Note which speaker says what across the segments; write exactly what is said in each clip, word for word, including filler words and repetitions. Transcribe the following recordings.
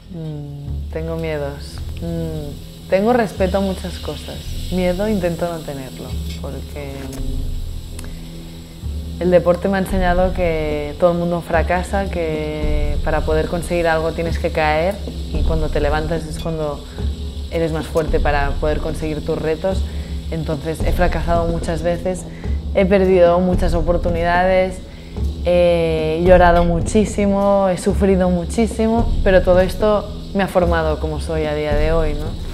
Speaker 1: Mm, tengo miedos. Mm, tengo respeto a muchas cosas. Miedo intento no tenerlo, porque el deporte me ha enseñado que todo el mundo fracasa, que para poder conseguir algo tienes que caer y cuando te levantas es cuando eres más fuerte para poder conseguir tus retos. Entonces he fracasado muchas veces, he perdido muchas oportunidades, he llorado muchísimo, he sufrido muchísimo, pero todo esto me ha formado como soy a día de hoy, ¿no?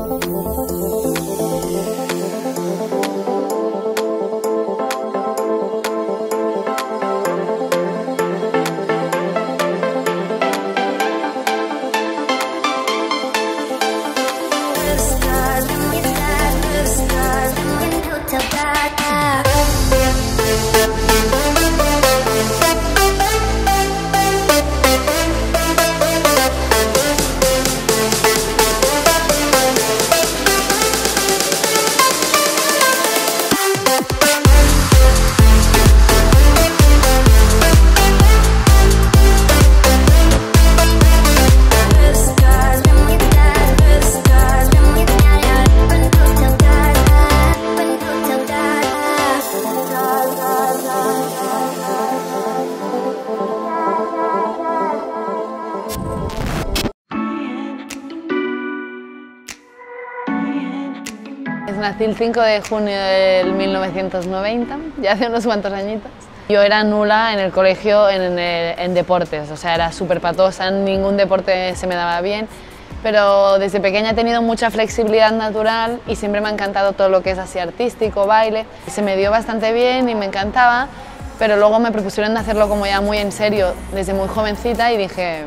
Speaker 1: Nací el cinco de junio del mil novecientos noventa, ya hace unos cuantos añitos. Yo era nula en el colegio en, en, en deportes, o sea, era súper patosa, ningún deporte se me daba bien, pero desde pequeña he tenido mucha flexibilidad natural y siempre me ha encantado todo lo que es así artístico, baile. Se me dio bastante bien y me encantaba, pero luego me propusieron hacerlo como ya muy en serio desde muy jovencita y dije,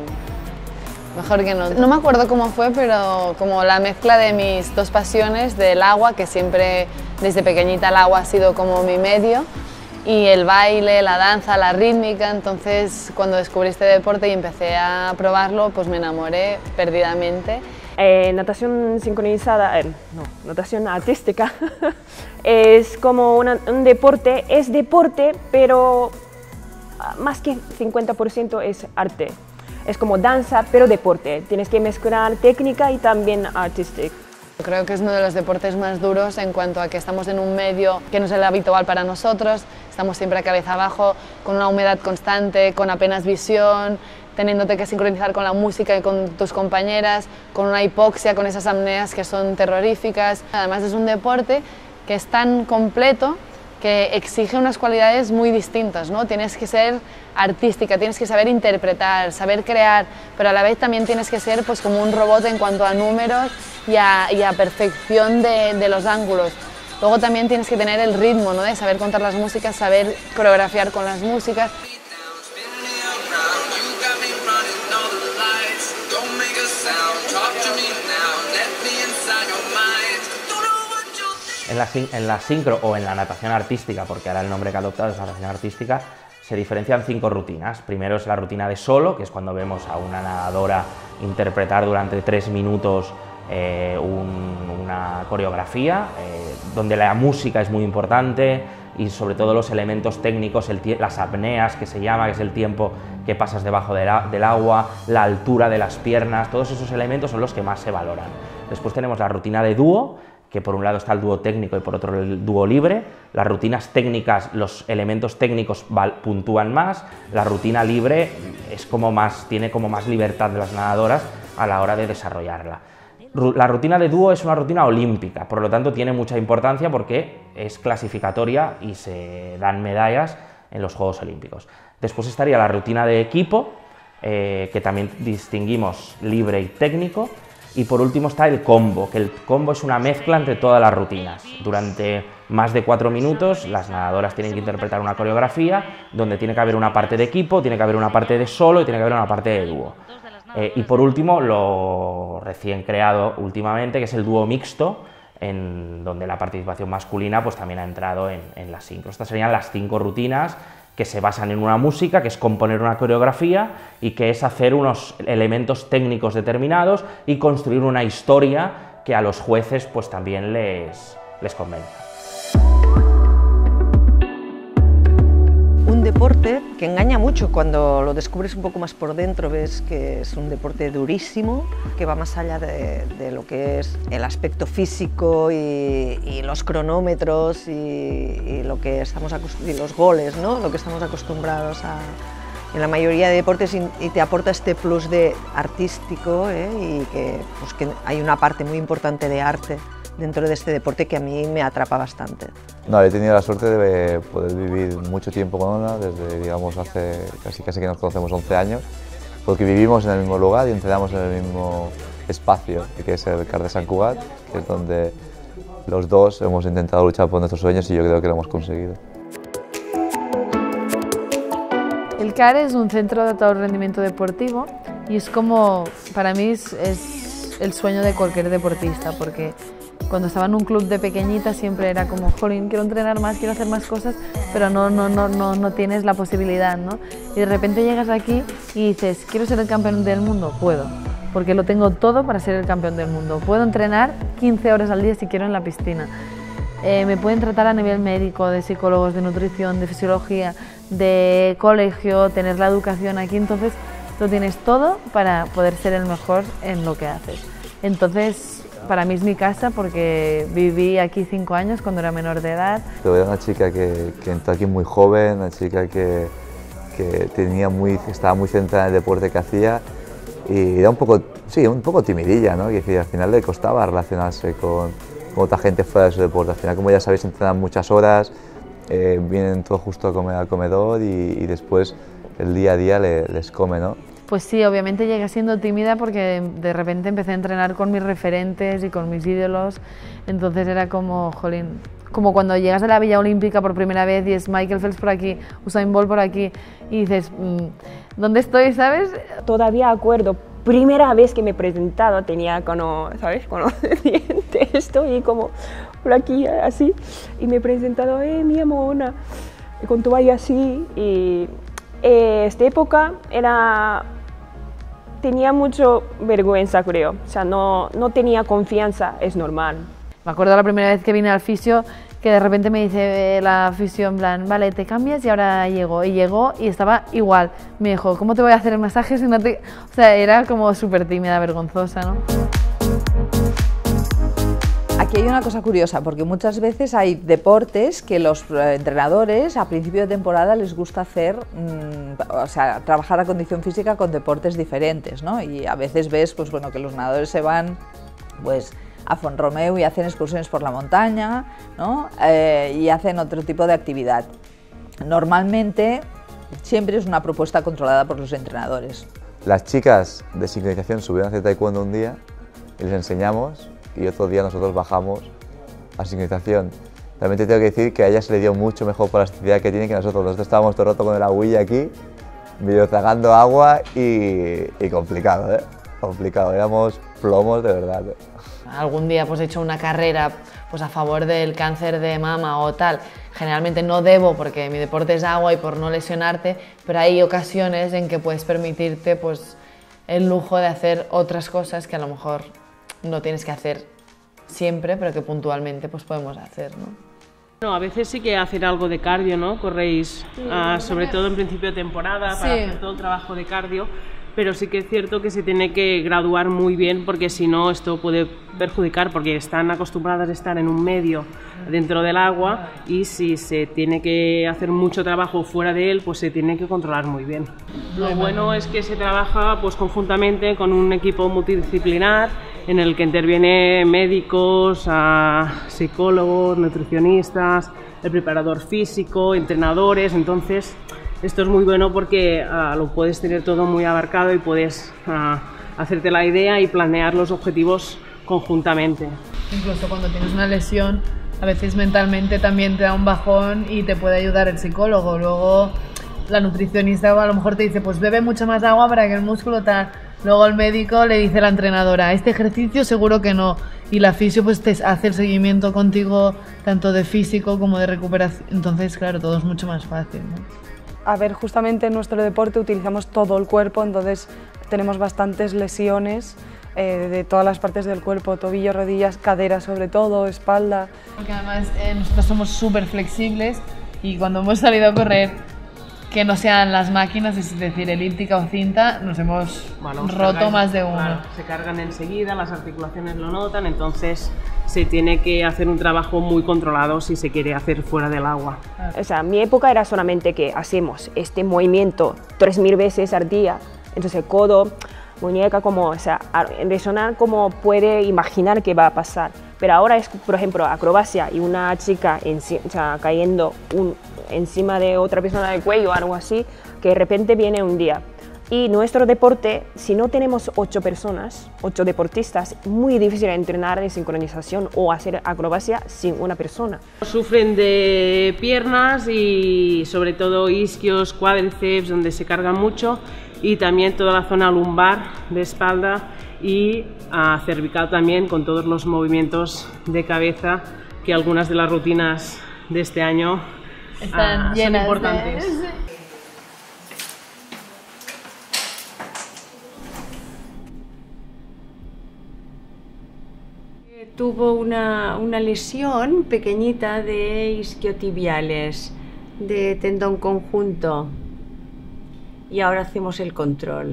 Speaker 1: mejor que no. No me acuerdo cómo fue, pero como la mezcla de mis dos pasiones, del agua, que siempre desde pequeñita el agua ha sido como mi medio, y el baile, la danza, la rítmica. Entonces cuando descubrí este deporte y empecé a probarlo, pues me enamoré perdidamente.
Speaker 2: Eh, natación sincronizada, eh, no, natación artística, es como una, un deporte, es deporte, pero más que cincuenta por ciento es arte. Es como danza, pero deporte. Tienes que mezclar técnica y también artística.
Speaker 1: Creo que es uno de los deportes más duros en cuanto a que estamos en un medio que no es el habitual para nosotros, estamos siempre a cabeza abajo, con una humedad constante, con apenas visión, teniéndote que sincronizar con la música y con tus compañeras, con una hipoxia, con esas apneas que son terroríficas. Además es un deporte que es tan completo que exige unas cualidades muy distintas, ¿no? Tienes que ser artística, tienes que saber interpretar, saber crear, pero a la vez también tienes que ser pues, como un robot en cuanto a números y a, y a perfección de, de los ángulos. Luego también tienes que tener el ritmo, ¿no? De saber contar las músicas, saber coreografiar con las músicas.
Speaker 3: En la, en la sincro o en la natación artística, porque ahora el nombre que ha adoptado es natación artística, se diferencian cinco rutinas. Primero es la rutina de solo, que es cuando vemos a una nadadora interpretar durante tres minutos eh, un, una coreografía, eh, donde la música es muy importante y sobre todo los elementos técnicos, el las apneas que se llama, que es el tiempo que pasas debajo de la, del agua, la altura de las piernas, todos esos elementos son los que más se valoran. Después tenemos la rutina de dúo, que por un lado está el dúo técnico y por otro el dúo libre. Las rutinas técnicas, los elementos técnicos puntúan más, la rutina libre es como más, tiene como más libertad de las nadadoras a la hora de desarrollarla. La rutina de dúo es una rutina olímpica, por lo tanto tiene mucha importancia porque es clasificatoria y se dan medallas en los Juegos Olímpicos. Después estaría la rutina de equipo, eh, que también distinguimos libre y técnico. Y por último está el combo, que el combo es una mezcla entre todas las rutinas. Durante más de cuatro minutos las nadadoras tienen que interpretar una coreografía donde tiene que haber una parte de equipo, tiene que haber una parte de solo y tiene que haber una parte de dúo. Eh, y por último, lo recién creado últimamente, que es el dúo mixto, en donde la participación masculina pues, también ha entrado en, en la sincro. Estas serían las cinco rutinas que se basan en una música, que es componer una coreografía y que es hacer unos elementos técnicos determinados y construir una historia que a los jueces pues, también les, les convenza.
Speaker 1: Un
Speaker 4: deporte que engaña mucho. Cuando lo descubres un poco más por dentro ves que es un deporte durísimo, que va más allá de, de lo que es el aspecto físico y, y los cronómetros y, y, lo que estamos y los goles, ¿no? Lo que estamos acostumbrados a en la mayoría de deportes, y, y te aporta este plus de artístico, ¿eh? Y que, pues, que hay una parte muy importante de arte dentro de este deporte que a mí me atrapa bastante.
Speaker 5: No, he tenido la suerte de poder vivir mucho tiempo con Ona, desde, digamos, hace casi, casi que nos conocemos once años, porque vivimos en el mismo lugar y entrenamos en el mismo espacio, que es el CAR de Sant Cugat, que es donde los dos hemos intentado luchar por nuestros sueños y yo creo que lo hemos conseguido.
Speaker 1: El CAR es un centro de alto rendimiento deportivo y es como, para mí es, es el sueño de cualquier deportista, porque cuando estaba en un club de pequeñita siempre era como, jolín, quiero entrenar más, quiero hacer más cosas, pero no, no, no, no, no tienes la posibilidad, ¿no? Y de repente llegas aquí y dices, quiero ser el campeón del mundo, puedo, porque lo tengo todo para ser el campeón del mundo. Puedo entrenar quince horas al día si quiero en la piscina. Eh, me pueden tratar a nivel médico, de psicólogos, de nutrición, de fisiología, de colegio, tener la educación aquí, entonces lo tienes todo para poder ser el mejor en lo que haces. Entonces, para mí es mi casa porque viví aquí cinco años cuando era menor de edad.
Speaker 5: Pero era una chica que, que entró aquí muy joven, una chica que, que tenía muy, estaba muy centrada en el deporte que hacía y era un poco, sí, un poco timidilla, ¿no? Que decía, al final le costaba relacionarse con, con otra gente fuera de su deporte. Al final, como ya sabéis, entrenan muchas horas, eh, vienen todos justo a comer al comedor y, y después el día a día le, les come, ¿no?
Speaker 1: Pues sí, obviamente llegué siendo tímida porque de repente empecé a entrenar con mis referentes y con mis ídolos, entonces era como, jolín, como cuando llegas a la Villa Olímpica por primera vez y es Michael Phelps por aquí, Usain Bolt por aquí y dices, ¿dónde estoy, sabes?
Speaker 2: Todavía acuerdo, primera vez que me he presentado tenía como, ¿sabes? Conociente esto y como por aquí así y me he presentado, eh, mi amona, con toalla así y eh, esta época era... Tenía mucho vergüenza, creo, o sea, no, no tenía confianza, es normal.
Speaker 1: Me acuerdo la primera vez que vine al fisio, que de repente me dice la fisio en plan, vale, te cambias y ahora llego. Y llegó y estaba igual. Me dijo, ¿cómo te voy a hacer el masaje si no te...? O sea, era como súper tímida, vergonzosa, ¿no?
Speaker 6: Aquí hay una cosa curiosa, porque muchas veces hay deportes que los entrenadores a principio de temporada les gusta hacer, mmm, o sea, trabajar la condición física con deportes diferentes, ¿no? Y a veces ves, pues bueno, que los nadadores se van, pues, a Font-romeu y hacen excursiones por la montaña, ¿no? Eh, y hacen otro tipo de actividad. Normalmente, siempre es una propuesta controlada por los entrenadores.
Speaker 5: Las chicas de sincronización subieron a hacer taekwondo un día y les enseñamos, y otro día nosotros bajamos a sincronización. Realmente tengo que decir que a ella se le dio mucho mejor por la elasticidad que tiene que nosotros. Nosotros estábamos todo el rato con el agüilla aquí, medio tragando agua y, y complicado, ¿eh? Complicado, éramos plomos de verdad. ¿eh?
Speaker 1: Algún día pues he hecho una carrera pues a favor del cáncer de mama o tal. Generalmente no debo porque mi deporte es agua y por no lesionarte, pero hay ocasiones en que puedes permitirte pues el lujo de hacer otras cosas que a lo mejor no tienes que hacer siempre, pero que puntualmente pues podemos hacer, ¿no?
Speaker 7: Bueno, a veces sí que hacer algo de cardio, ¿no? Corréis, sí, uh, sobre todo en principio de temporada, para sí. hacer todo el trabajo de cardio, pero sí que es cierto que se tiene que graduar muy bien porque si no esto puede perjudicar, porque están acostumbradas a estar en un medio dentro del agua y si se tiene que hacer mucho trabajo fuera de él, pues se tiene que controlar muy bien. Lo bueno es que se trabaja pues conjuntamente con un equipo multidisciplinar en el que intervienen médicos, psicólogos, nutricionistas, el preparador físico, entrenadores, entonces esto es muy bueno porque uh, lo puedes tener todo muy abarcado y puedes uh, hacerte la idea y planear los objetivos conjuntamente.
Speaker 1: Incluso cuando tienes una lesión, a veces mentalmente también te da un bajón y te puede ayudar el psicólogo. Luego la nutricionista a lo mejor te dice, pues bebe mucha más agua para que el músculo tal. Luego el médico le dice a la entrenadora, este ejercicio seguro que no. Y la fisio pues te hace el seguimiento contigo tanto de físico como de recuperación. Entonces, claro, todo es mucho más fácil, ¿no?
Speaker 8: A ver, justamente en nuestro deporte utilizamos todo el cuerpo, entonces tenemos bastantes lesiones eh, de todas las partes del cuerpo, tobillos, rodillas, cadera sobre todo, espalda.
Speaker 1: Porque además eh, nosotros somos súper flexibles y cuando hemos salido a correr que no sean las máquinas, es decir, elíptica o cinta, nos hemos
Speaker 7: bueno,
Speaker 1: roto
Speaker 7: cargan,
Speaker 1: más de uno.
Speaker 7: Claro, se cargan enseguida, las articulaciones lo notan, entonces se tiene que hacer un trabajo muy controlado si se quiere hacer fuera del agua.
Speaker 2: O sea, mi época era solamente que hacemos este movimiento tres mil veces al día, entonces codo, muñeca, como, o sea, resonar como puede imaginar que va a pasar. Pero ahora es, por ejemplo, acrobacia y una chica en, o sea, cayendo un, encima de otra persona del cuello o algo así, que de repente viene un día. Y nuestro deporte, si no tenemos ocho personas, ocho deportistas, es muy difícil entrenar de sincronización o hacer acrobacia sin una persona.
Speaker 7: Sufren de piernas y sobre todo isquios, cuádriceps, donde se cargan mucho, y también toda la zona lumbar de espalda y uh, cervical también, con todos los movimientos de cabeza, que algunas de las rutinas de este año
Speaker 1: están
Speaker 7: uh,
Speaker 1: llenas
Speaker 7: son importantes.
Speaker 1: De...
Speaker 9: Tuvo una, una lesión pequeñita de isquiotibiales, de tendón conjunto, y ahora hacemos el control.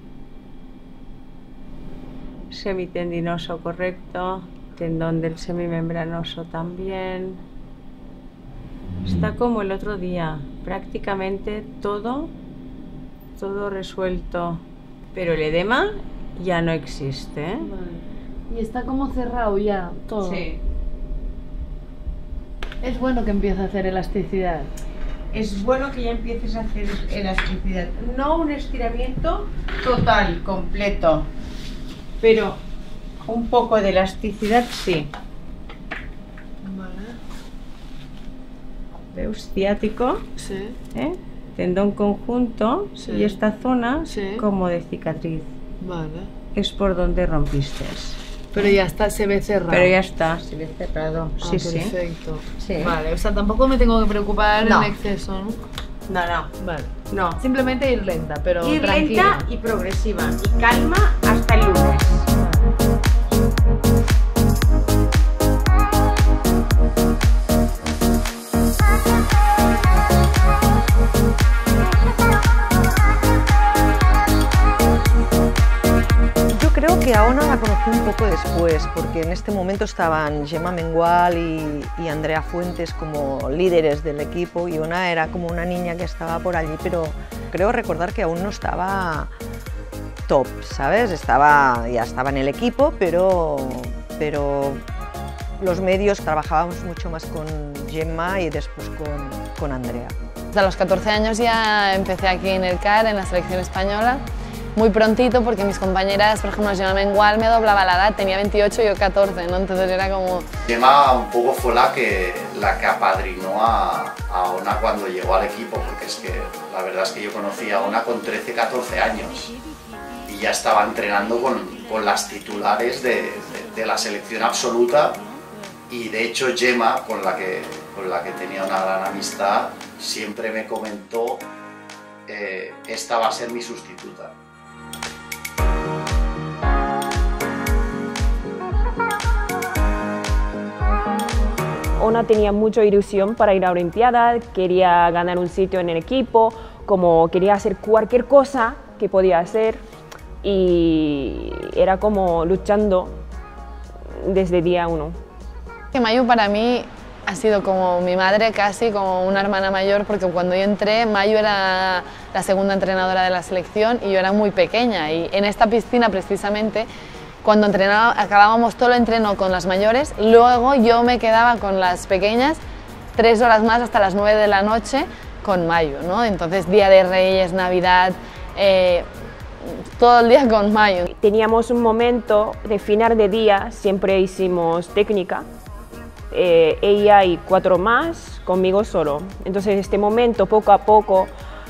Speaker 9: Semitendinoso correcto, tendón del semimembranoso también. Está como el otro día, prácticamente todo, todo resuelto, pero el edema ya no existe, ¿eh?
Speaker 1: Vale. Y está como cerrado ya todo.
Speaker 9: Sí.
Speaker 1: Es bueno que empiece a hacer elasticidad.
Speaker 9: Es bueno que ya empieces a hacer elasticidad. No un estiramiento total, completo, pero un poco de elasticidad sí.
Speaker 1: Vale.
Speaker 9: ¿Veis? Ciático,
Speaker 1: Sí.
Speaker 9: ¿eh? Tendón conjunto,
Speaker 1: Sí.
Speaker 9: y esta zona
Speaker 1: Sí.
Speaker 9: como de cicatriz.
Speaker 1: Vale.
Speaker 9: Es por donde rompiste.
Speaker 1: Pero ya está, se ve cerrado.
Speaker 9: Pero ya está, se ve cerrado.
Speaker 1: Ah,
Speaker 9: Sí, sí.
Speaker 1: perfecto.
Speaker 9: Sí.
Speaker 1: Vale, o sea, tampoco me tengo que preocupar
Speaker 9: No.
Speaker 1: en exceso, ¿no?
Speaker 9: No, no.
Speaker 1: Vale.
Speaker 9: No.
Speaker 1: Simplemente ir lenta, pero
Speaker 9: Ir
Speaker 1: tranquila.
Speaker 9: lenta y progresiva. Y calma hasta el lunes.
Speaker 4: Creo que a Ona la conocí un poco después, porque en este momento estaban Gemma Mengual y, y Andrea Fuentes como líderes del equipo, y Ona era como una niña que estaba por allí, pero creo recordar que aún no estaba top, ¿sabes? Estaba, ya estaba en el equipo, pero, pero los medios trabajábamos mucho más con Gemma y después con, con Andrea.
Speaker 1: A los catorce años ya empecé aquí en el C A R, en la selección española. Muy prontito, porque mis compañeras, por ejemplo, Gemma Mengual me doblaba la edad, tenía veintiocho y yo catorce, ¿no? Entonces era como...
Speaker 10: Gemma un poco fue la que, la que apadrinó a, a Ona cuando llegó al equipo, porque es que la verdad es que yo conocí a Ona con trece, catorce años y ya estaba entrenando con, con las titulares de, de, de la selección absoluta, y de hecho Gemma, con la que, con la que tenía una gran amistad, siempre me comentó eh, esta va a ser mi sustituta.
Speaker 2: Ona tenía mucha ilusión para ir a la Olimpiada, quería ganar un sitio en el equipo, como quería hacer cualquier cosa que podía hacer, y era como luchando desde día uno.
Speaker 1: Mayu para mí ha sido como mi madre, casi como una hermana mayor, porque cuando yo entré, Mayu era la segunda entrenadora de la selección y yo era muy pequeña, y en esta piscina precisamente, cuando entrenaba, acabábamos todo el entreno con las mayores, luego yo me quedaba con las pequeñas tres horas más hasta las nueve de la noche con Mayu, ¿no? Entonces Día de Reyes, Navidad, eh, todo el día con Mayu.
Speaker 2: Teníamos un momento de final de día, siempre hicimos técnica, eh, ella y cuatro más, conmigo solo. Entonces este momento poco a poco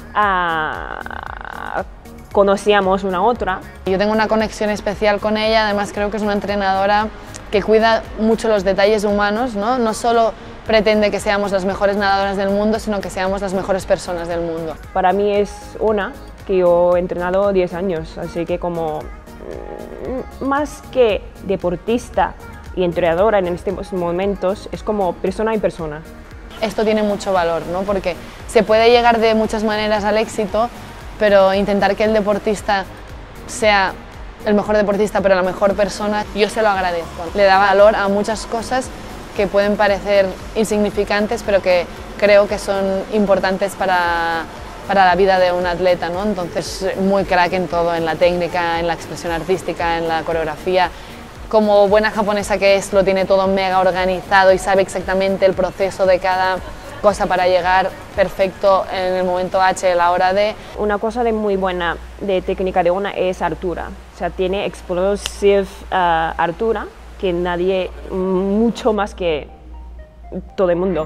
Speaker 2: ah, conocíamos una a otra.
Speaker 1: Yo tengo una conexión especial con ella, además creo que es una entrenadora que cuida mucho los detalles humanos, ¿no? No solo pretende que seamos las mejores nadadoras del mundo, sino que seamos las mejores personas del mundo.
Speaker 2: Para mí es una que yo he entrenado diez años, así que como más que deportista y entrenadora en estos momentos, es como persona y persona.
Speaker 1: esto tiene mucho valor, ¿no? Porque se puede llegar de muchas maneras al éxito, pero intentar que el deportista sea el mejor deportista, pero la mejor persona, yo se lo agradezco. Le da valor a muchas cosas que pueden parecer insignificantes, pero que creo que son importantes para, para la vida de un atleta, ¿no? Entonces, muy crack en todo, en la técnica, en la expresión artística, en la coreografía. Como buena japonesa que es, lo tiene todo mega organizado y sabe exactamente el proceso de cada cosa para llegar perfecto en el momento H, la hora D.
Speaker 2: Una cosa de muy buena de técnica de Ona es altura. O sea, tiene explosive uh, altura que nadie, mucho más que todo el mundo.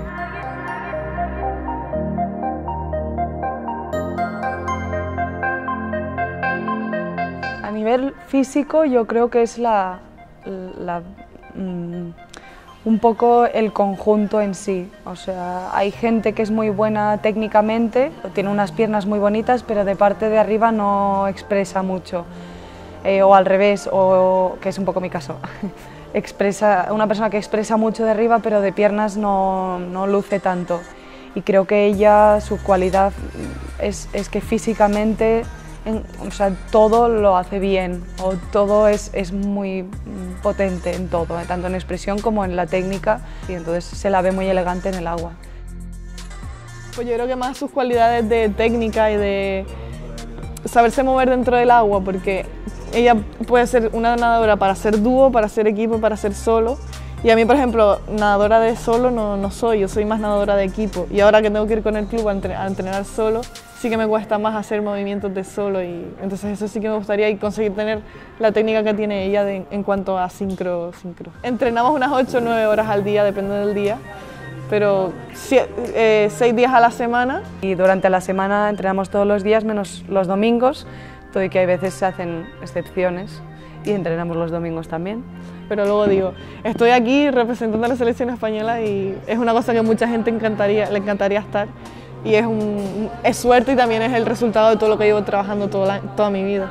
Speaker 8: A nivel físico yo creo que es la, la, um, un poco el conjunto en sí. O sea, hay gente que es muy buena técnicamente, tiene unas piernas muy bonitas, pero de parte de arriba no expresa mucho. Eh, o al revés, o, que es un poco mi caso. Expresa, una persona que expresa mucho de arriba, pero de piernas no, no luce tanto. Y creo que ella, su cualidad es, es que físicamente, en, o sea, todo lo hace bien, o todo es, es muy potente en todo, tanto en expresión como en la técnica, y entonces se la ve muy elegante en el agua.
Speaker 11: Pues yo creo que más sus cualidades de técnica y de saberse mover dentro del agua, porque ella puede ser una nadadora para hacer dúo, para hacer equipo, para hacer solo. Y a mí, por ejemplo, nadadora de solo no, no soy, yo soy más nadadora de equipo. Y ahora que tengo que ir con el club a entrenar, a entrenar solo, sí que me cuesta más hacer movimientos de solo. Y entonces eso sí que me gustaría y conseguir tener la técnica que tiene ella de, en cuanto a sincro, sincro. Entrenamos unas ocho o nueve horas al día, depende del día, pero eh, seis días a la semana.
Speaker 8: Y durante la semana entrenamos todos los días, menos los domingos, todo y que hay veces se hacen excepciones y entrenamos los domingos también.
Speaker 11: Pero luego digo, estoy aquí representando a la selección española y es una cosa que mucha gente encantaría, le encantaría estar, y es, un, es suerte y también es el resultado de todo lo que llevo trabajando toda, la, toda mi vida.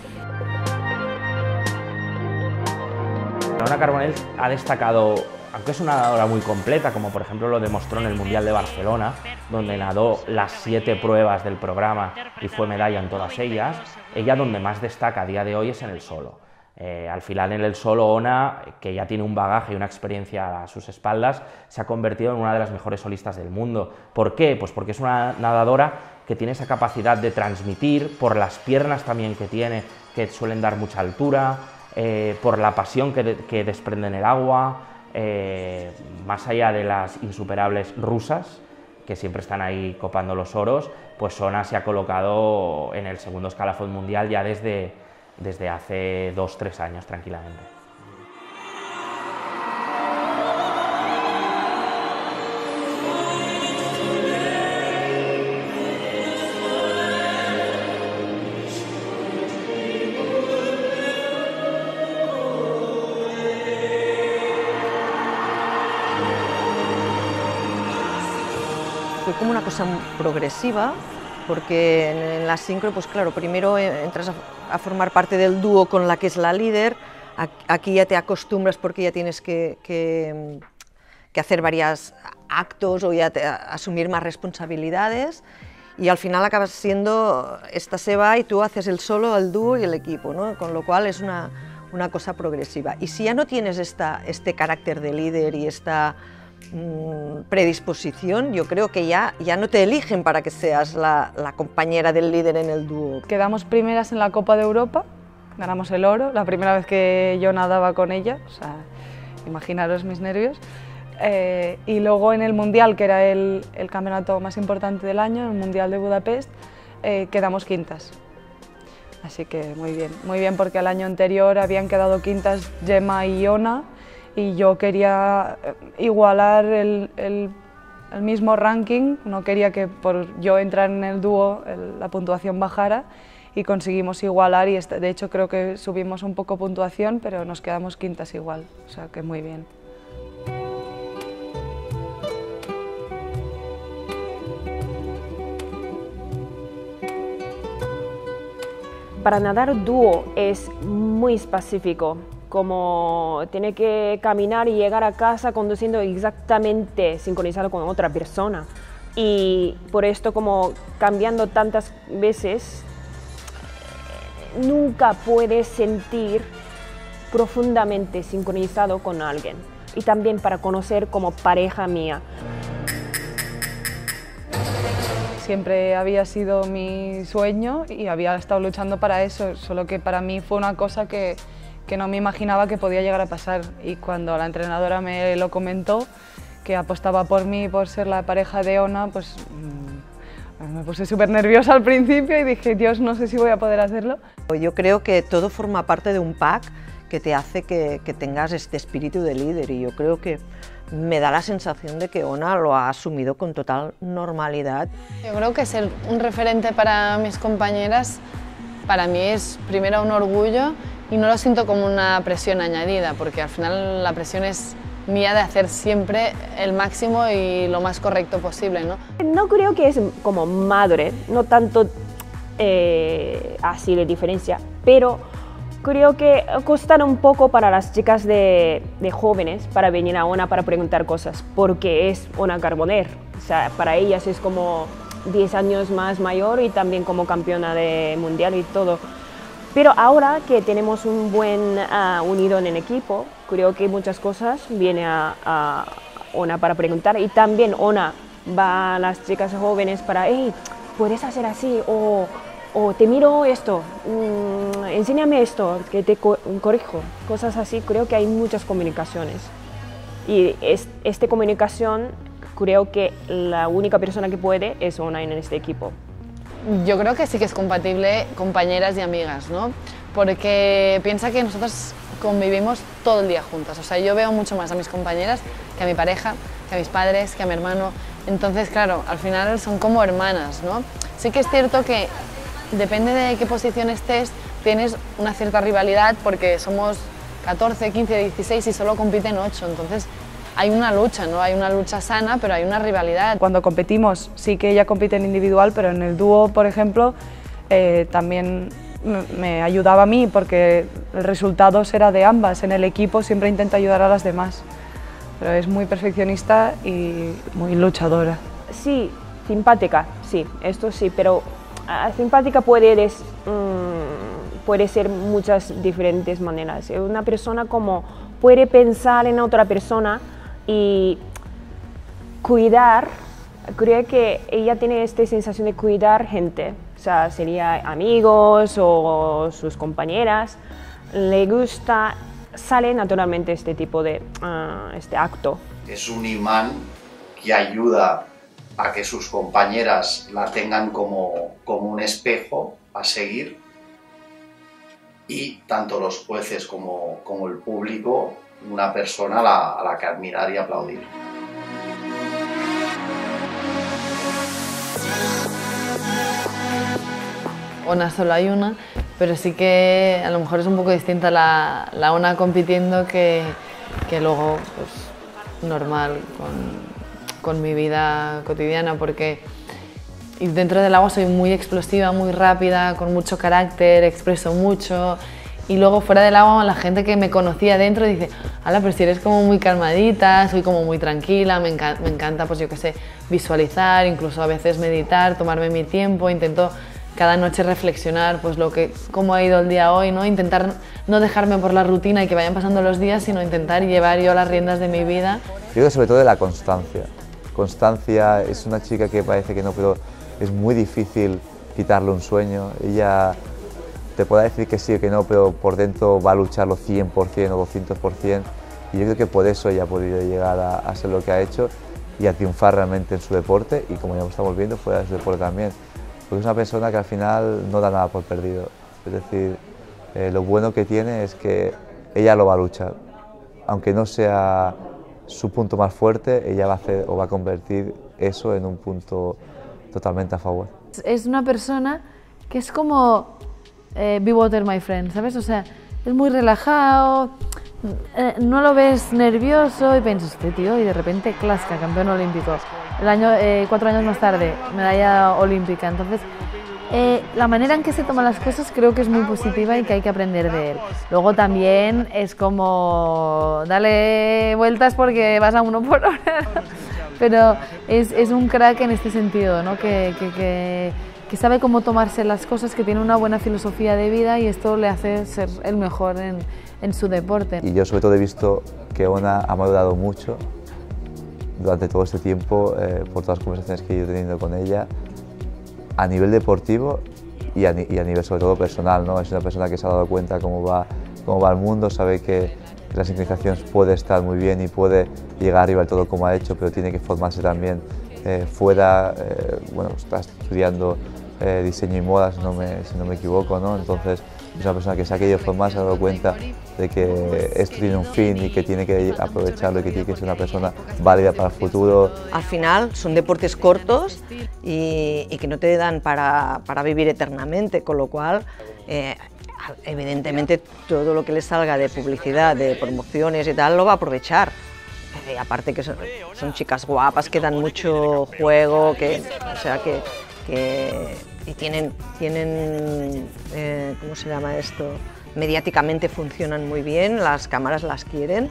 Speaker 3: Ona Carbonell ha destacado, aunque es una nadadora muy completa, como por ejemplo lo demostró en el Mundial de Barcelona, donde nadó las siete pruebas del programa y fue medalla en todas ellas, ella donde más destaca a día de hoy es en el solo. Eh, al final en el solo Ona, que ya tiene un bagaje y una experiencia a sus espaldas, se ha convertido en una de las mejores solistas del mundo. ¿Por qué? Pues porque es una nadadora que tiene esa capacidad de transmitir, por las piernas también que tiene, que suelen dar mucha altura, eh, por la pasión que, de, que desprende en el agua, eh, más allá de las insuperables rusas, que siempre están ahí copando los oros, pues Ona se ha colocado en el segundo escalafón mundial ya desde... desde hace dos, tres años tranquilamente.
Speaker 4: Fue como una cosa progresiva, porque en, en la sincro, pues claro, primero entras a, a formar parte del dúo con la que es la líder, aquí ya te acostumbras porque ya tienes que, que, que hacer varios actos o ya te, a, asumir más responsabilidades, y al final acabas siendo, esta se va y tú haces el solo, el dúo y el equipo, ¿no? Con lo cual es una, una cosa progresiva. Y si ya no tienes esta, este carácter de líder y esta predisposición, yo creo que ya, ya no te eligen para que seas la, la compañera del líder en el dúo.
Speaker 8: Quedamos primeras en la Copa de Europa, ganamos el oro, la primera vez que yo nadaba con ella, o sea, imaginaros mis nervios, eh, y luego en el Mundial, que era el, el campeonato más importante del año, el Mundial de Budapest, eh, quedamos quintas. Así que muy bien, muy bien, porque el año anterior habían quedado quintas Gemma y Ona, y yo quería igualar el, el, el mismo ranking, no quería que por yo entrar en el dúo el, la puntuación bajara, y conseguimos igualar, y este, de hecho creo que subimos un poco puntuación, pero nos quedamos quintas igual, o sea que muy bien.
Speaker 2: Para nadar dúo es muy específico, como tiene que caminar y llegar a casa conduciendo exactamente sincronizado con otra persona. Y por esto, como cambiando tantas veces, nunca puedes sentir profundamente sincronizado con alguien. Y también para conocer como pareja mía.
Speaker 8: Siempre había sido mi sueño y había estado luchando para eso, solo que para mí fue una cosa que, que no me imaginaba que podía llegar a pasar. Y cuando la entrenadora me lo comentó, que apostaba por mí, por ser la pareja de Ona, pues mmm, me puse súper nerviosa al principio y dije, Dios, no sé si voy a poder hacerlo.
Speaker 4: Yo creo que todo forma parte de un pack que te hace que, que tengas este espíritu de líder, y yo creo que me da la sensación de que Ona lo ha asumido con total normalidad.
Speaker 1: Yo creo que ser un referente para mis compañeras, para mí es primero un orgullo y no lo siento como una presión añadida, porque al final la presión es mía de hacer siempre el máximo y lo más correcto posible, ¿no?
Speaker 2: No creo que es como madre, no tanto eh, así de diferencia, pero creo que costará un poco para las chicas de, de jóvenes para venir a Ona para preguntar cosas, porque es Ona Carboner. O sea, para ellas es como diez años más mayor y también como campeona de mundial y todo. Pero ahora que tenemos un buen uh, unido en el equipo, creo que muchas cosas vienen a, a Ona para preguntar, y también Ona va a las chicas jóvenes para, hey, ¿puedes hacer así? O, o te miro esto, mmm, enséñame esto, que te co corrijo, cosas así. Creo que hay muchas comunicaciones y es, esta comunicación creo que la única persona que puede es Ona en este equipo.
Speaker 1: Yo creo que sí que es compatible compañeras y amigas, ¿no? Porque piensa que nosotros convivimos todo el día juntas, o sea, yo veo mucho más a mis compañeras que a mi pareja, que a mis padres, que a mi hermano. Entonces, claro, al final son como hermanas, ¿no? Sí que es cierto que depende de qué posición estés, tienes una cierta rivalidad porque somos catorce, quince, dieciséis y solo compiten ocho, entonces hay una lucha, ¿no? Hay una lucha sana, pero hay una rivalidad.
Speaker 8: Cuando competimos, sí que ella compite en individual, pero en el dúo, por ejemplo, eh, también me ayudaba a mí porque el resultado será de ambas. En el equipo siempre intenta ayudar a las demás, pero es muy perfeccionista y muy luchadora.
Speaker 2: Sí, simpática, sí, esto sí, pero uh, simpática puede, des, um, puede ser muchas diferentes maneras. Una persona como puede pensar en otra persona y cuidar, creo que ella tiene esta sensación de cuidar gente, o sea, sería amigos o sus compañeras, le gusta, sale naturalmente este tipo de uh, este acto.
Speaker 10: Es un imán que ayuda a que sus compañeras la tengan como, como un espejo a seguir, y tanto los jueces como, como el público, una persona a la, a la que admirar y aplaudir.
Speaker 1: Ona solo hay una, pero sí que a lo mejor es un poco distinta la, la Ona compitiendo que, que luego, pues, normal con, con mi vida cotidiana, porque dentro del agua soy muy explosiva, muy rápida, con mucho carácter, expreso mucho. Y luego fuera del agua la gente que me conocía dentro dice, ala, pero si eres como muy calmadita, soy como muy tranquila, me, enca me encanta, pues yo qué sé, visualizar, incluso a veces meditar, tomarme mi tiempo, intento cada noche reflexionar pues lo que, cómo ha ido el día hoy, ¿no? Intentar no dejarme por la rutina y que vayan pasando los días, sino intentar llevar yo las riendas de mi vida.
Speaker 5: Yo creo que sobre todo de la constancia. Constancia, es una chica que parece que no, pero es muy difícil quitarle un sueño. Ella te puede decir que sí o que no, pero por dentro va a lucharlo cien por cien o doscientos por cien, y yo creo que por eso ella ha podido llegar a, a ser lo que ha hecho y a triunfar realmente en su deporte, y como ya estamos viendo, fuera de su deporte también, porque es una persona que al final no da nada por perdido. Es decir, eh, lo bueno que tiene es que ella lo va a luchar, aunque no sea su punto más fuerte, ella va a hacer o va a convertir eso en un punto totalmente a favor.
Speaker 12: Es una persona que es como Eh, be water my friend, ¿sabes? O sea, es muy relajado, eh, no lo ves nervioso y piensas, este tío, y de repente, clasca, campeón olímpico. El año, eh, cuatro años más tarde, medalla olímpica. Entonces, Eh, la manera en que se toman las cosas creo que es muy positiva y que hay que aprender de él. Luego también es como dale vueltas porque vas a uno por hora, pero es, es un crack en este sentido, ¿no? que, que, que, que sabe cómo tomarse las cosas, que tiene una buena filosofía de vida y esto le hace ser el mejor en, en su deporte.
Speaker 5: Y yo sobre todo he visto que Ona ha madurado mucho durante todo este tiempo eh, por todas las conversaciones que he ido teniendo con ella, a nivel deportivo y a, y a nivel sobre todo personal, ¿no? Es una persona que se ha dado cuenta cómo va, cómo va el mundo, sabe que la sincronización puede estar muy bien y puede llegar arriba del todo como ha hecho, pero tiene que formarse también eh, fuera, eh, bueno, está estudiando eh, diseño y moda, si no me, si no me equivoco, ¿no? Entonces es una persona que se ha querido formar, se ha dado cuenta de que esto tiene un fin y que tiene que aprovecharlo y que tiene que ser una persona válida para el futuro.
Speaker 4: Al final son deportes cortos y, y que no te dan para, para vivir eternamente, con lo cual eh, evidentemente todo lo que le salga de publicidad, de promociones y tal, lo va a aprovechar. Y aparte que son, son chicas guapas, que dan mucho juego, que, o sea que, que y tienen, tienen eh, ¿cómo se llama esto? Mediáticamente funcionan muy bien, las cámaras las quieren.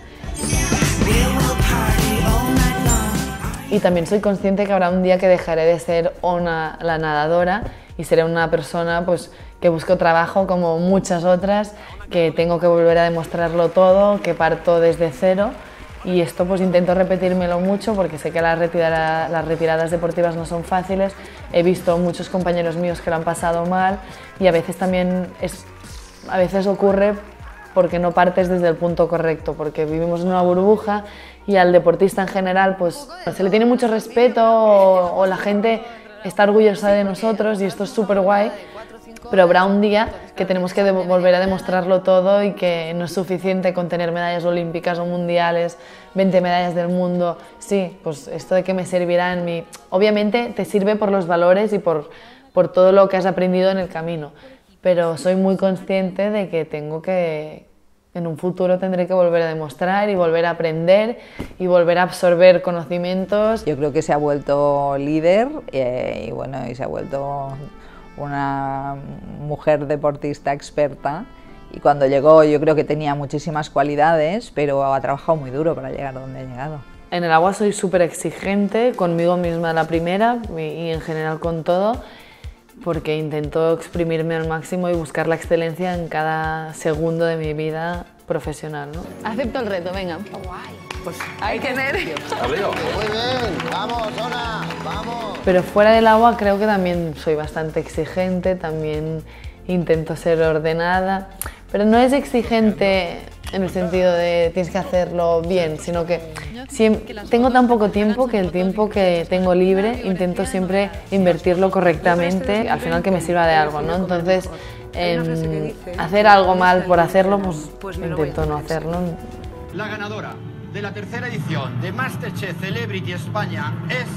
Speaker 1: Y también soy consciente que habrá un día que dejaré de ser Ona la nadadora y seré una persona pues, que busco trabajo como muchas otras, que tengo que volver a demostrarlo todo, que parto desde cero. Y esto pues intento repetírmelo mucho porque sé que las, retirada, las retiradas deportivas no son fáciles. He visto muchos compañeros míos que lo han pasado mal y a veces también es, a veces ocurre porque no partes desde el punto correcto, porque vivimos en una burbuja y al deportista en general pues se le tiene mucho respeto o, o la gente está orgullosa de nosotros y esto es súper guay. Pero habrá un día que tenemos que volver a demostrarlo todo y que no es suficiente con tener medallas olímpicas o mundiales, veinte medallas del mundo. Sí, pues esto de qué me servirá en mi... Obviamente te sirve por los valores y por, por todo lo que has aprendido en el camino, pero soy muy consciente de que tengo que... En un futuro tendré que volver a demostrar y volver a aprender y volver a absorber conocimientos.
Speaker 6: Yo creo que se ha vuelto líder eh, y bueno, y se ha vuelto una mujer deportista experta y cuando llegó yo creo que tenía muchísimas cualidades, pero ha trabajado muy duro para llegar donde ha llegado.
Speaker 1: En el agua soy súper exigente, conmigo misma la primera y en general con todo, porque intento exprimirme al máximo y buscar la excelencia en cada segundo de mi vida profesional, ¿no? Acepto el reto, venga. Pues hay que ver.
Speaker 13: Muy bien, vamos, Ona, vamos.
Speaker 1: Pero fuera del agua creo que también soy bastante exigente, también intento ser ordenada, pero no es exigente en el sentido de tienes que hacerlo bien, sino que siempre, tengo tan poco tiempo que el tiempo que tengo libre intento siempre invertirlo correctamente, al final que me sirva de algo, ¿no? Entonces, eh, hacer algo mal por hacerlo, pues intento no hacerlo.
Speaker 13: La ganadora de la tercera edición de MasterChef Celebrity España es...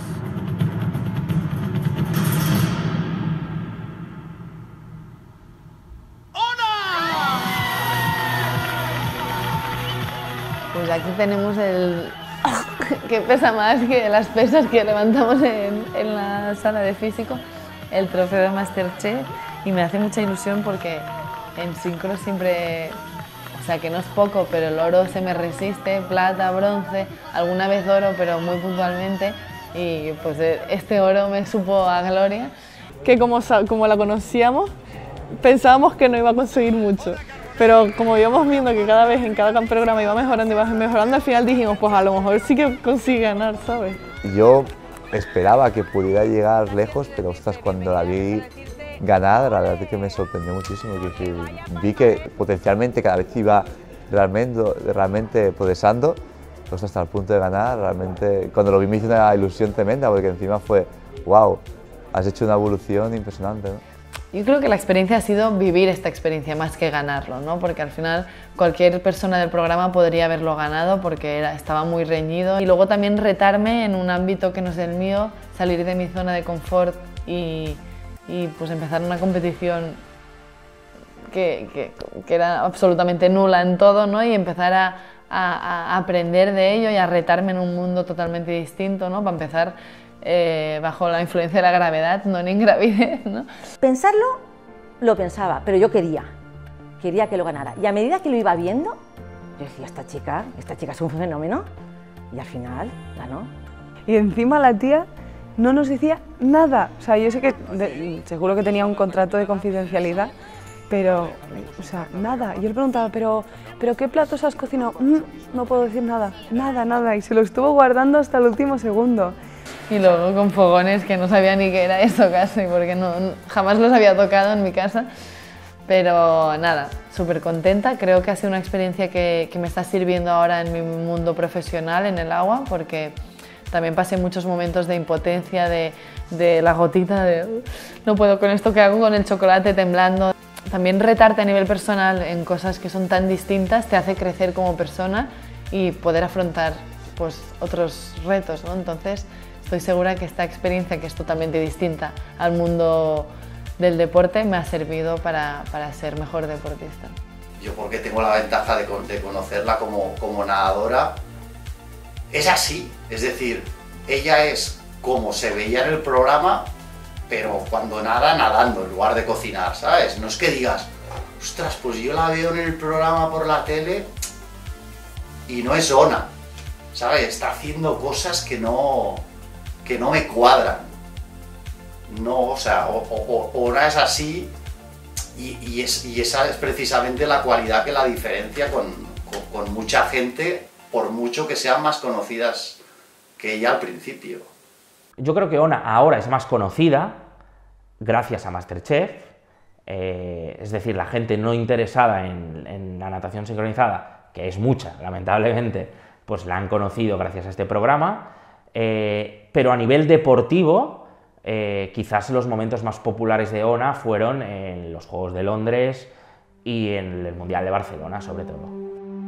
Speaker 1: Pues aquí tenemos el que pesa más que las pesas que levantamos en, en la sala de físico, el trofeo de MasterChef, y me hace mucha ilusión porque en sincro siempre, o sea que no es poco, pero el oro se me resiste, plata, bronce, alguna vez oro, pero muy puntualmente, y pues este oro me supo a gloria.
Speaker 11: Que como, como la conocíamos, pensábamos que no iba a conseguir mucho. Pero como íbamos viendo que cada vez en cada programa iba mejorando, iba mejorando, al final dijimos, pues a lo mejor sí que consigue ganar, ¿sabes?
Speaker 5: Yo esperaba que pudiera llegar lejos, pero ostras, cuando la vi ganar, la verdad es que me sorprendió muchísimo. Es decir, vi que potencialmente cada vez iba realmente, realmente progresando, pues hasta el punto de ganar. Realmente, cuando lo vi me hizo una ilusión tremenda, porque encima fue, wow, has hecho una evolución impresionante, ¿no?
Speaker 1: Yo creo que la experiencia ha sido vivir esta experiencia más que ganarlo, ¿no? Porque al final cualquier persona del programa podría haberlo ganado porque era, estaba muy reñido. Y luego también retarme en un ámbito que no es el mío, salir de mi zona de confort y, y pues empezar una competición que, que, que era absolutamente nula en todo, ¿no? Y empezar a, a, a aprender de ello y a retarme en un mundo totalmente distinto, ¿no? Para empezar, eh, bajo la influencia de la gravedad, no en gravidez, ¿no?
Speaker 14: Pensarlo, lo pensaba, pero yo quería, quería que lo ganara. Y a medida que lo iba viendo, yo decía, esta chica, esta chica es un fenómeno, y al final ganó.
Speaker 8: Y encima la tía no nos decía nada. O sea, yo sé que de, seguro que tenía un contrato de confidencialidad, pero, o sea, nada. Yo le preguntaba, ¿pero, ¿pero qué platos has cocinado? Mm, no puedo decir nada, nada, nada. Y se lo estuvo guardando hasta el último segundo.
Speaker 1: Y luego con fogones que no sabía ni qué era eso casi, porque no, jamás los había tocado en mi casa. Pero nada, súper contenta. Creo que ha sido una experiencia que, que me está sirviendo ahora en mi mundo profesional, en el agua, porque también pasé muchos momentos de impotencia, de, de la gotita, de no puedo con esto que hago, con el chocolate temblando. También retarte a nivel personal en cosas que son tan distintas te hace crecer como persona y poder afrontar pues, otros retos, ¿no? Entonces estoy segura que esta experiencia, que es totalmente distinta al mundo del deporte, me ha servido para, para ser mejor deportista.
Speaker 10: Yo porque tengo la ventaja de, de conocerla como, como nadadora, es así, es decir, ella es como se veía en el programa, pero cuando nada, nadando, en lugar de cocinar, ¿sabes? No es que digas, ostras, pues yo la veo en el programa por la tele y no es Ona, ¿sabes? Está haciendo cosas que no, que no me cuadran. No, o sea, o, o, Ona es así y, y, es, y esa es precisamente la cualidad que la diferencia con, con, con mucha gente, por mucho que sean más conocidas que ella al principio.
Speaker 3: Yo creo que Ona ahora es más conocida gracias a MasterChef, eh, es decir, la gente no interesada en, en la natación sincronizada, que es mucha, lamentablemente, pues la han conocido gracias a este programa, eh, pero a nivel deportivo, eh, quizás los momentos más populares de Ona fueron en los Juegos de Londres y en el Mundial de Barcelona, sobre todo.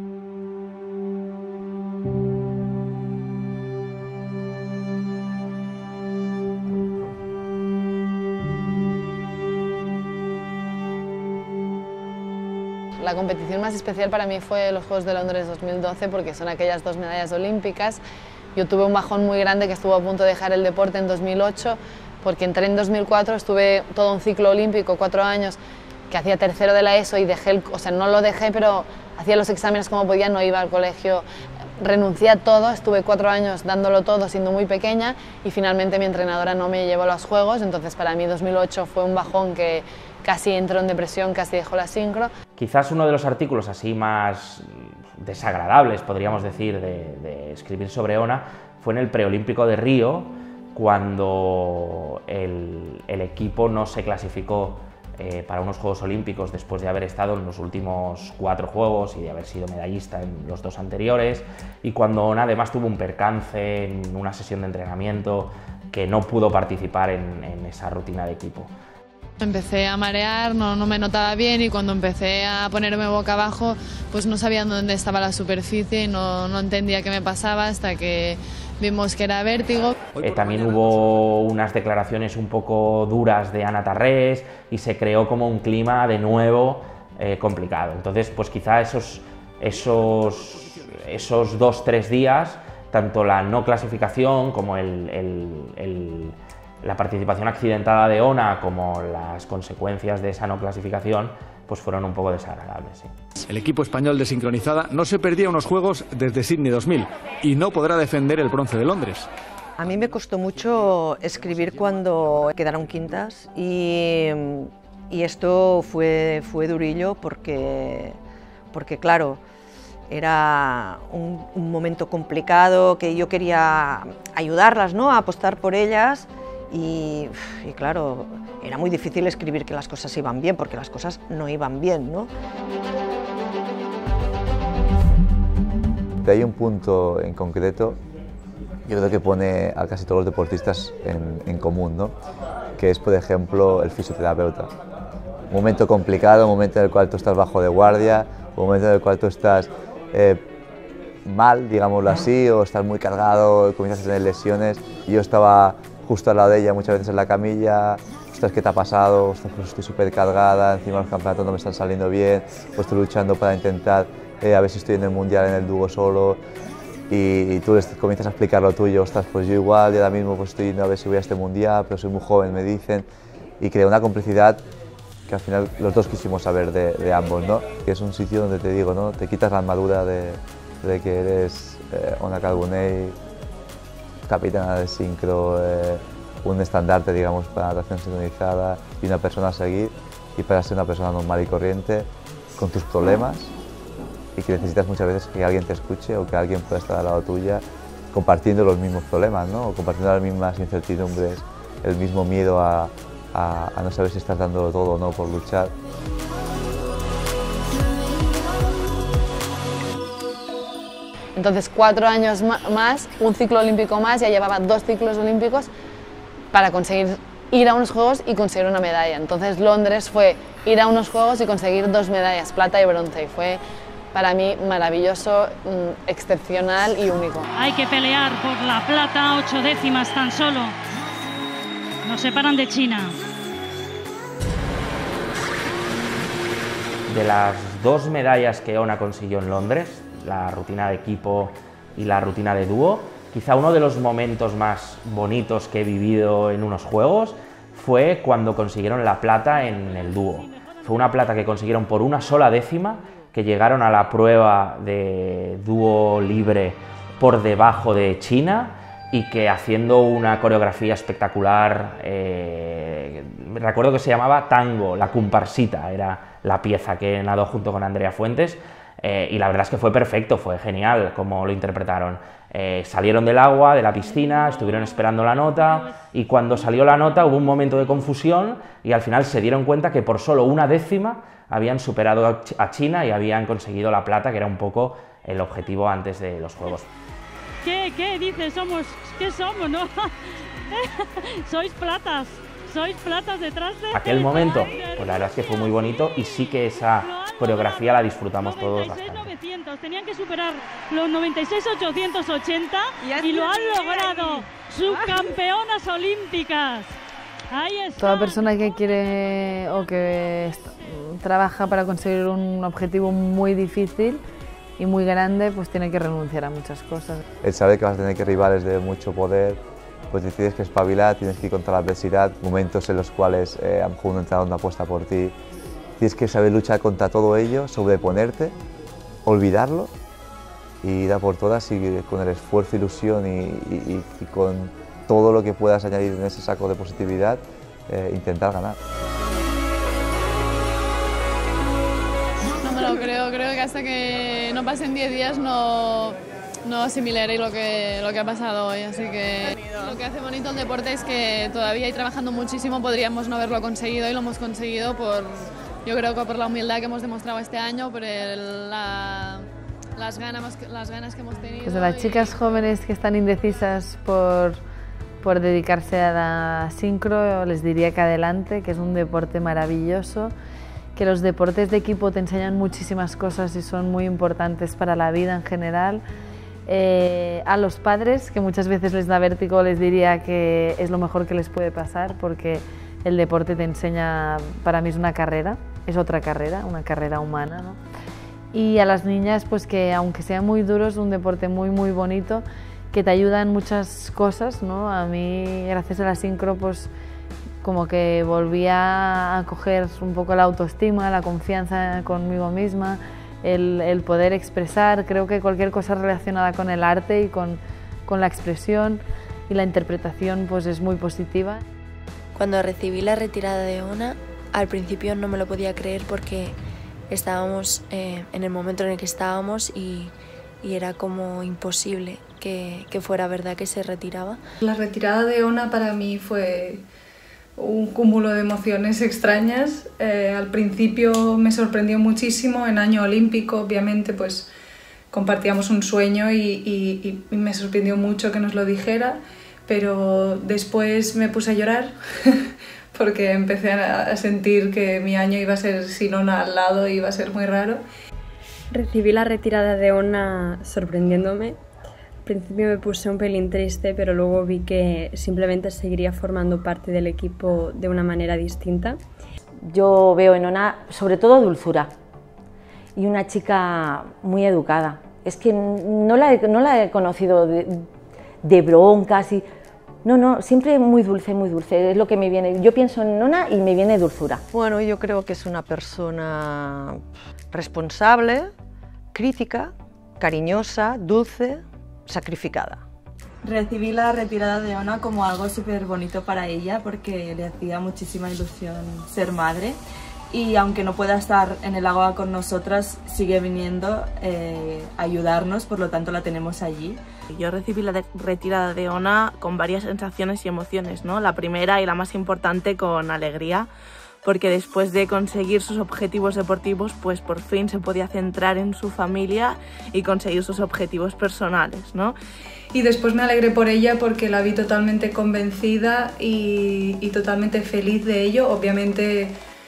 Speaker 1: La competición más especial para mí fue los Juegos de Londres dos mil doce porque son aquellas dos medallas olímpicas. Yo tuve un bajón muy grande que estuvo a punto de dejar el deporte en dos mil ocho porque entré en dos mil cuatro, estuve todo un ciclo olímpico, cuatro años, que hacía tercero de la ESO y dejé, el, o sea, no lo dejé, pero hacía los exámenes como podía, no iba al colegio, renuncié a todo, estuve cuatro años dándolo todo siendo muy pequeña y finalmente mi entrenadora no me llevó a los Juegos, entonces para mí dos mil ocho fue un bajón que casi entró en depresión, casi dejó la sincro.
Speaker 3: Quizás uno de los artículos así más desagradables, podríamos decir, de, de escribir sobre Ona fue en el preolímpico de Río, cuando el, el equipo no se clasificó eh, para unos Juegos Olímpicos después de haber estado en los últimos cuatro Juegos y de haber sido medallista en los dos anteriores, y cuando Ona además tuvo un percance en una sesión de entrenamiento que no pudo participar en, en esa rutina de equipo.
Speaker 1: Empecé a marear, no, no me notaba bien y cuando empecé a ponerme boca abajo pues no sabía dónde estaba la superficie y no, no entendía qué me pasaba hasta que vimos que era vértigo.
Speaker 3: Eh, también hubo unas declaraciones un poco duras de Ana Tarrés y se creó como un clima de nuevo eh, complicado. Entonces pues quizá esos, esos, esos dos, tres días, tanto la no clasificación como el, el, el la participación accidentada de Ona como las consecuencias de esa no clasificación pues fueron un poco desagradables. Sí.
Speaker 15: El equipo español de sincronizada no se perdía unos Juegos desde Sydney dos mil y no podrá defender el bronce de Londres.
Speaker 4: A mí me costó mucho escribir cuando quedaron quintas y, y esto fue, fue durillo porque, porque claro, era un, un momento complicado que yo quería ayudarlas, ¿no?, a apostar por ellas. Y, y claro, era muy difícil escribir que las cosas iban bien, porque las cosas no iban bien, ¿no?
Speaker 5: Hay un punto en concreto, yo creo que pone a casi todos los deportistas en, en común, ¿no?, que es, por ejemplo, el fisioterapeuta. Un momento complicado, un momento en el cual tú estás bajo de guardia, un momento en el cual tú estás eh, mal, digámoslo así, o estás muy cargado, comienzas a tener lesiones. Yo estaba justo al lado de ella muchas veces en la camilla, ostras, ¿qué te ha pasado? Ostras, pues estoy súper cargada, encima los campeonatos no me están saliendo bien, pues estoy luchando para intentar eh, a ver si estoy en el mundial en el dúo solo. y, y tú les comienzas a explicar lo tuyo, ostras, pues yo igual, yo ahora mismo pues estoy yendo a ver si voy a este mundial, pero soy muy joven, me dicen, y crea una complicidad que al final los dos quisimos saber de, de ambos, ¿no? Que es un sitio donde te digo, ¿no? Te quitas la armadura de, de que eres eh, Ona Carbonell, capitana de sincro, eh, un estandarte, digamos, para natación sincronizada y una persona a seguir, y para ser una persona normal y corriente, con tus problemas, y que necesitas muchas veces que alguien te escuche o que alguien pueda estar al lado tuya compartiendo los mismos problemas, ¿no? O compartiendo las mismas incertidumbres, el mismo miedo a, a, a no saber si estás dando todo o no por luchar.
Speaker 1: Entonces, cuatro años más, un ciclo olímpico más, ya llevaba dos ciclos olímpicos para conseguir ir a unos Juegos y conseguir una medalla. Entonces, Londres fue ir a unos Juegos y conseguir dos medallas, plata y bronce. Y fue para mí maravilloso, excepcional y único.
Speaker 16: Hay que pelear por la plata, ocho décimas tan solo. Nos separan de China.
Speaker 3: De las dos medallas que Ona consiguió en Londres, la rutina de equipo y la rutina de dúo, quizá uno de los momentos más bonitos que he vivido en unos Juegos fue cuando consiguieron la plata en el dúo. Fue una plata que consiguieron por una sola décima, que llegaron a la prueba de dúo libre por debajo de China y que haciendo una coreografía espectacular, eh, recuerdo que se llamaba Tango, la comparsita, era la pieza que nadó junto con Andrea Fuentes. Eh, y la verdad es que fue perfecto, fue genial como lo interpretaron. Eh, salieron del agua, de la piscina, estuvieron esperando la nota y cuando salió la nota hubo un momento de confusión y al final se dieron cuenta que por solo una décima habían superado a China y habían conseguido la plata, que era un poco el objetivo antes de los Juegos.
Speaker 16: ¿Qué, qué dices? Somos, ¿qué somos, no? Sois platas, sois platas detrás de...
Speaker 3: Aquel momento, pues la verdad es que fue muy bonito y sí que esa coreografía la disfrutamos todos bastante.
Speaker 16: novecientos, tenían que superar los noventa y seis ochocientos ochenta y, y lo han logrado, subcampeonas olímpicas. Ahí está.
Speaker 12: Toda persona que quiere o que trabaja para conseguir un objetivo muy difícil y muy grande, pues tiene que renunciar a muchas cosas.
Speaker 5: El saber que vas a tener que rivales de mucho poder, pues decides que espabilar, tienes que ir contra la adversidad, momentos en los cuales eh, a lo mejor un entrenador no apuesta por ti. Tienes que saber luchar contra todo ello, sobreponerte, olvidarlo y ir a por todas y con el esfuerzo, ilusión y, y, y con todo lo que puedas añadir en ese saco de positividad, eh, intentar ganar.
Speaker 17: No me lo creo, creo que hasta que no pasen diez días no, no asimilaré lo que, lo que ha pasado hoy, así que lo que hace bonito el deporte es que todavía y trabajando muchísimo podríamos no haberlo conseguido y lo hemos conseguido por... Yo creo que por la humildad que hemos demostrado este año, por el, la, las, ganas, las ganas que hemos tenido.
Speaker 12: Pues a las chicas jóvenes que están indecisas por, por dedicarse a la sincro, les diría que adelante, que es un deporte maravilloso, que los deportes de equipo te enseñan muchísimas cosas y son muy importantes para la vida en general. Eh, a los padres, que muchas veces les da vértigo, les diría que es lo mejor que les puede pasar, porque el deporte te enseña, para mí es una carrera, es otra carrera, una carrera humana, ¿no? Y a las niñas, pues que aunque sea muy duro, es un deporte muy muy bonito, que te ayuda en muchas cosas, ¿no? A mí, gracias a la sincro, pues como que volví a coger un poco la autoestima, la confianza conmigo misma, el, el poder expresar. Creo que cualquier cosa relacionada con el arte y con, con la expresión y la interpretación pues es muy positiva.
Speaker 18: Cuando recibí la retirada de Ona, al principio no me lo podía creer porque estábamos eh, en el momento en el que estábamos y, y era como imposible que, que fuera verdad que se retiraba.
Speaker 19: La retirada de Ona para mí fue un cúmulo de emociones extrañas. Eh, al principio me sorprendió muchísimo, en año olímpico obviamente pues compartíamos un sueño y, y, y me sorprendió mucho que nos lo dijera, pero después me puse a llorar porque empecé a sentir que mi año iba a ser sin Ona al lado y iba a ser muy raro.
Speaker 20: Recibí la retirada de Ona sorprendiéndome. Al principio me puse un pelín triste, pero luego vi que simplemente seguiría formando parte del equipo de una manera distinta.
Speaker 14: Yo veo en Ona sobre todo dulzura y una chica muy educada, Es que no la he, no la he conocido de, de broncas y... No, no, siempre muy dulce, muy dulce, es lo que me viene. Yo pienso en Nona y me viene dulzura.
Speaker 4: Bueno, yo creo que es una persona responsable, crítica, cariñosa, dulce, sacrificada.
Speaker 21: Recibí la retirada de Ona como algo súper bonito para ella porque le hacía muchísima ilusión ser madre y aunque no pueda estar en el agua con nosotras, sigue viniendo eh, a ayudarnos, por lo tanto la tenemos allí.
Speaker 22: Yo recibí la de retirada de Ona con varias sensaciones y emociones, ¿no? La primera y la más importante con alegría, porque después de conseguir sus objetivos deportivos, pues por fin se podía centrar en su familia y conseguir sus objetivos personales, ¿no?
Speaker 19: Y después me alegré por ella porque la vi totalmente convencida y, y totalmente feliz de ello. Obviamente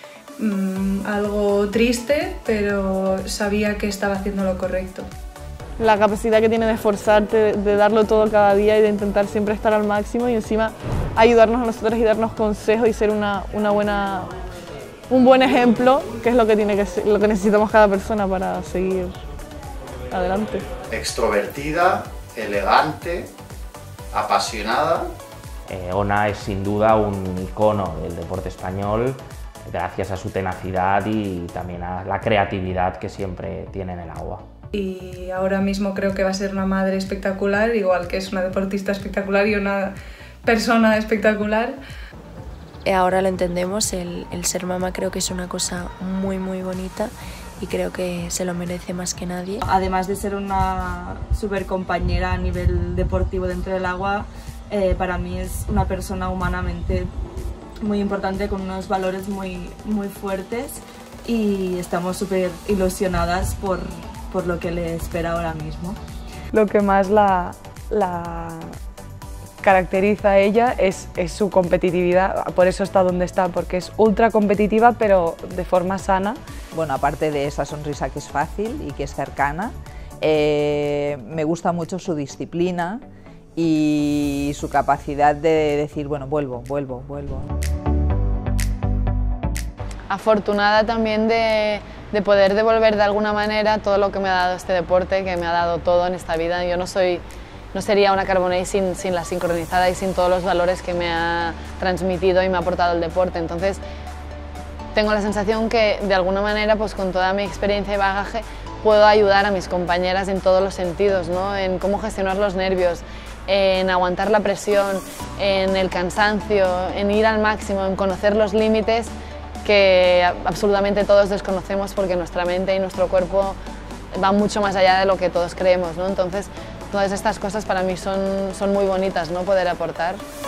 Speaker 19: mmm, algo triste, pero sabía que estaba haciendo lo correcto.
Speaker 11: La capacidad que tiene de esforzarte, de, de darlo todo cada día y de intentar siempre estar al máximo y encima ayudarnos a nosotros y darnos consejos y ser una, una buena, un buen ejemplo, que es lo que, tiene que ser, lo que necesitamos cada persona para seguir adelante.
Speaker 10: Extrovertida, elegante, apasionada.
Speaker 3: Eh, Ona es sin duda un icono del deporte español gracias a su tenacidad y también a la creatividad que siempre tiene en el agua.
Speaker 19: Y ahora mismo creo que va a ser una madre espectacular, igual que es una deportista espectacular y una persona espectacular.
Speaker 18: Ahora lo entendemos, el, el ser mamá creo que es una cosa muy muy bonita y creo que se lo merece más que nadie.
Speaker 21: Además de ser una súper compañera a nivel deportivo dentro del agua, eh, para mí es una persona humanamente muy importante con unos valores muy, muy fuertes y estamos súper ilusionadas por, por lo que le espera ahora mismo.
Speaker 8: Lo que más la, la caracteriza a ella es, es su competitividad, por eso está donde está, porque es ultra competitiva pero de forma sana.
Speaker 6: Bueno, aparte de esa sonrisa que es fácil y que es cercana, eh, me gusta mucho su disciplina y su capacidad de decir, bueno, vuelvo, vuelvo, vuelvo.
Speaker 1: Afortunada también de, de poder devolver de alguna manera todo lo que me ha dado este deporte, que me ha dado todo en esta vida. Yo no, soy, no sería una Carbonell sin, sin la sincronizada y sin todos los valores que me ha transmitido y me ha aportado el deporte. Entonces, tengo la sensación que de alguna manera, pues con toda mi experiencia y bagaje, puedo ayudar a mis compañeras en todos los sentidos, ¿no? En cómo gestionar los nervios, en aguantar la presión, en el cansancio, en ir al máximo, en conocer los límites que absolutamente todos desconocemos porque nuestra mente y nuestro cuerpo van mucho más allá de lo que todos creemos, ¿no? Entonces, todas estas cosas para mí son, son muy bonitas, ¿no? Poder aportar.